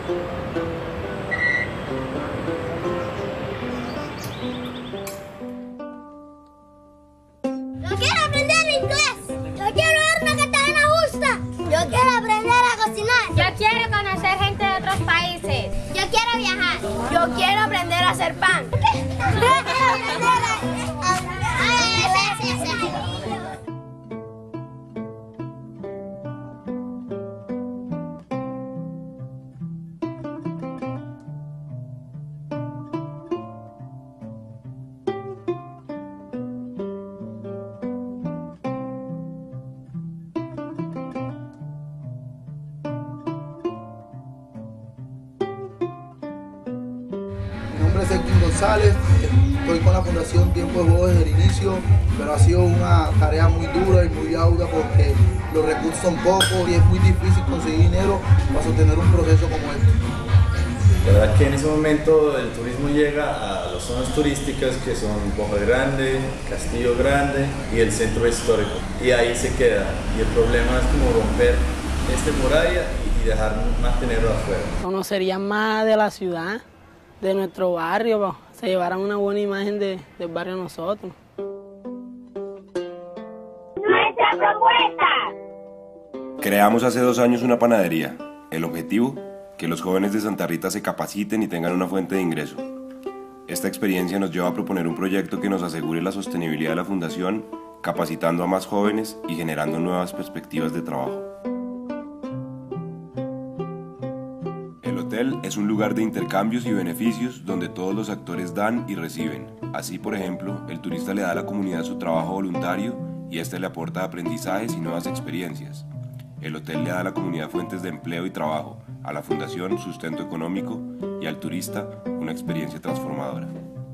Yo quiero aprender inglés. Yo quiero ver una Cartagena justa. Yo quiero aprender a cocinar. Yo quiero conocer gente de otros países. Yo quiero viajar. Yo quiero aprender a hacer pan. Yo quiero aprender a... Mi nombre es Elkin González, estoy con la Fundación Tiempo de Juego desde el inicio, pero ha sido una tarea muy dura y muy ardua porque los recursos son pocos y es muy difícil conseguir dinero para sostener un proceso como este. La verdad que en ese momento el turismo llega a las zonas turísticas que son Boca Grande, Castillo Grande y el centro histórico, y ahí se queda, y el problema es como romper esta muralla y dejar más dinero afuera. Conocerían más de la ciudad, de nuestro barrio, se llevaran una buena imagen del barrio a nosotros. Nuestra propuesta. Creamos hace 2 años una panadería. El objetivo, que los jóvenes de Santa Rita se capaciten y tengan una fuente de ingreso. Esta experiencia nos lleva a proponer un proyecto que nos asegure la sostenibilidad de la fundación, capacitando a más jóvenes y generando nuevas perspectivas de trabajo. El hotel es un lugar de intercambios y beneficios donde todos los actores dan y reciben. Así, por ejemplo, el turista le da a la comunidad su trabajo voluntario y este le aporta aprendizajes y nuevas experiencias. El hotel le da a la comunidad fuentes de empleo y trabajo, a la fundación sustento económico y al turista una experiencia transformadora.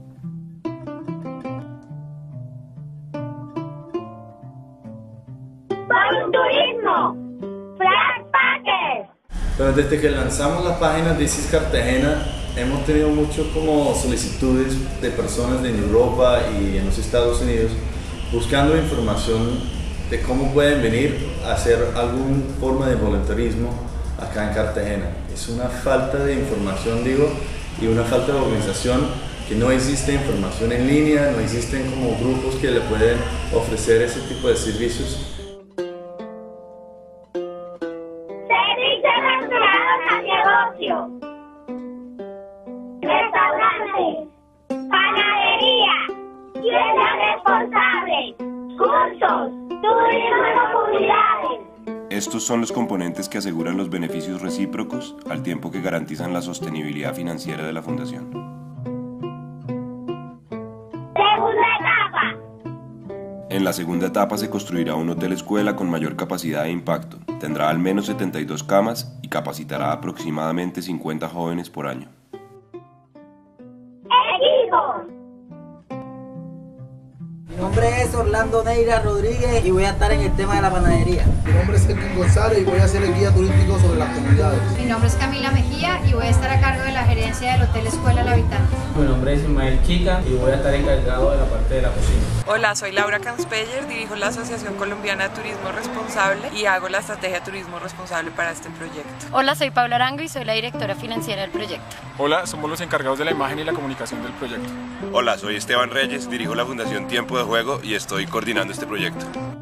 Por un turismo. Flash Packers. Pero desde que lanzamos la página This is Cartagena, hemos tenido mucho como solicitudes de personas en Europa y en los Estados Unidos buscando información de cómo pueden venir a hacer alguna forma de voluntarismo acá en Cartagena. Es una falta de información, digo, y una falta de organización, que no existe información en línea, no existen como grupos que le pueden ofrecer ese tipo de servicios. Servicios relacionados al negocio. Restaurantes. Panadería. Tiendas responsables. Cursos. Turismo de comunidades. Estos son los componentes que aseguran los beneficios recíprocos al tiempo que garantizan la sostenibilidad financiera de la fundación. Segunda etapa. En la segunda etapa se construirá un hotel escuela con mayor capacidad e impacto. Tendrá al menos 72 camas y capacitará a aproximadamente 50 jóvenes por año. Equipos. Mi nombre es Orlando Neira Rodríguez y voy a estar en el tema de la panadería. Mi nombre es Elkin González y voy a ser el guía turístico sobre las comunidades. Mi nombre es Camila Mejía y voy a estar a cargo de la gerencia del Hotel Escuela El Habitante. Mi nombre es Ismael Chica y voy a estar encargado de la parte de la cocina. Hola, soy Laura Canspeller, dirijo la Asociación Colombiana de Turismo Responsable y hago la estrategia de turismo responsable para este proyecto. Hola, soy Paula Arango y soy la directora financiera del proyecto. Hola, somos los encargados de la imagen y la comunicación del proyecto. Hola, soy Esteban Reyes, dirijo la Fundación Tiempo de Juego y estoy coordinando este proyecto.